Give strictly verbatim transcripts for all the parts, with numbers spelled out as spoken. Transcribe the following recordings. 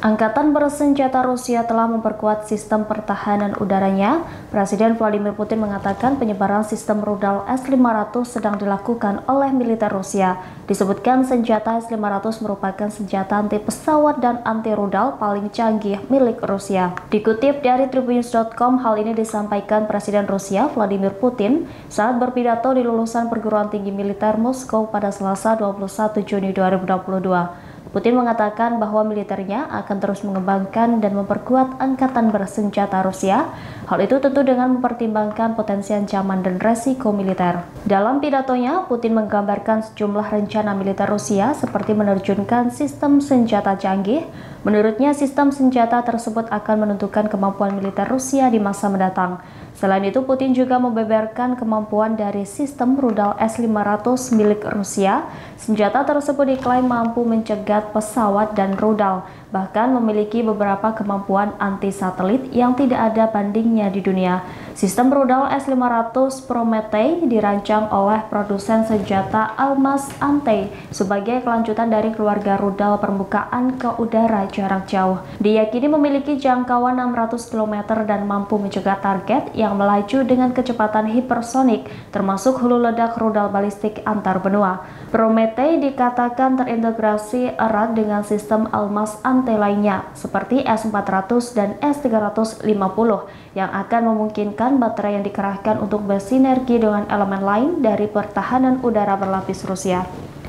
Angkatan bersenjata Rusia telah memperkuat sistem pertahanan udaranya. Presiden Vladimir Putin mengatakan penyebaran sistem rudal S lima ratus sedang dilakukan oleh militer Rusia. Disebutkan senjata S lima ratus merupakan senjata anti pesawat dan anti rudal paling canggih milik Rusia. Dikutip dari Tribunnews dot com, hal ini disampaikan Presiden Rusia Vladimir Putin saat berpidato di lulusan perguruan tinggi militer Moskow pada Selasa dua puluh satu Juni dua ribu dua puluh dua. Putin mengatakan bahwa militernya akan terus mengembangkan dan memperkuat angkatan bersenjata Rusia. Hal itu tentu dengan mempertimbangkan potensi ancaman dan resiko militer. Dalam pidatonya, Putin menggambarkan sejumlah rencana militer Rusia seperti menerjunkan sistem senjata canggih. Menurutnya, sistem senjata tersebut akan menentukan kemampuan militer Rusia di masa mendatang. Selain itu, Putin juga membeberkan kemampuan dari sistem rudal S lima ratus milik Rusia. Senjata tersebut diklaim mampu mencegat pesawat dan rudal, bahkan memiliki beberapa kemampuan anti-satelit yang tidak ada bandingnya di dunia. Sistem rudal S lima ratus Prometei dirancang oleh produsen senjata Almaz Antey sebagai kelanjutan dari keluarga rudal permukaan ke udara jarak jauh. Diyakini memiliki jangkauan enam ratus kilometer dan mampu mencegah target yang melaju dengan kecepatan hipersonik, termasuk hulu ledak rudal balistik antar benua. Prometei dikatakan terintegrasi erat dengan sistem Almaz Antey lainnya, seperti S empat ratus dan S tiga ratus lima puluh, yang akan memungkinkan baterai yang dikerahkan untuk bersinergi dengan elemen lain dari pertahanan udara berlapis Rusia.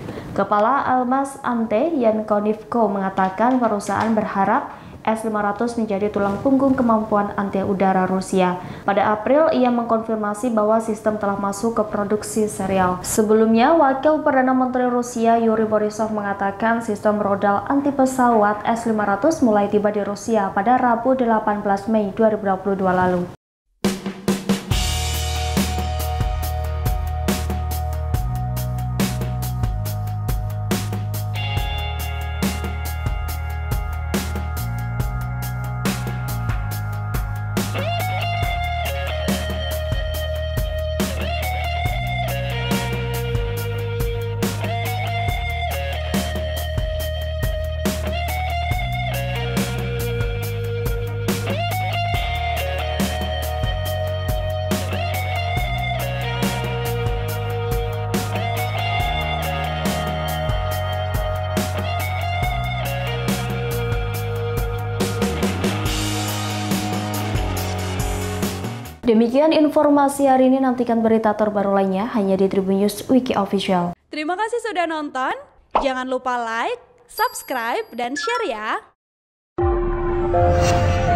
Kepala Almaz Antey, Yan Konivko, mengatakan perusahaan berharap S lima ratus menjadi tulang punggung kemampuan anti udara Rusia. Pada April, ia mengkonfirmasi bahwa sistem telah masuk ke produksi serial. Sebelumnya, Wakil Perdana Menteri Rusia Yuri Borisov mengatakan sistem rudal anti pesawat S lima ratus mulai tiba di Rusia pada Rabu delapan belas Mei dua ribu dua puluh dua lalu. Demikian informasi hari ini, nantikan berita terbaru lainnya hanya di Tribunnews Wiki Official. Terima kasih sudah nonton, jangan lupa like, subscribe, dan share ya!